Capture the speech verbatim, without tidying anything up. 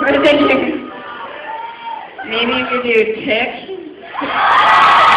What did you? Maybe you could do tick.